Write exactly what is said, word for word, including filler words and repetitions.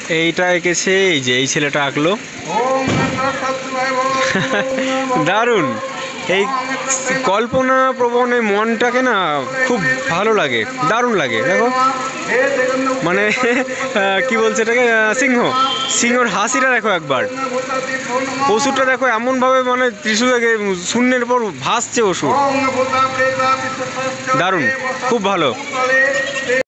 এইটা এঁকেছে, এই যে এই ছেলেটা আঁকলো। দারুণ। এই কল্পনা প্রবণ এই মনটাকে না খুব ভালো লাগে, দারুণ লাগে। দেখো মানে কি বলছে এটাকে, সিংহ, সিংহর হাসিটা দেখো একবার। অসুরটা দেখো এমনভাবে মানে ত্রিশূল থেকে শূন্যের পর ভাসছে অসুর। দারুণ, খুব ভালো।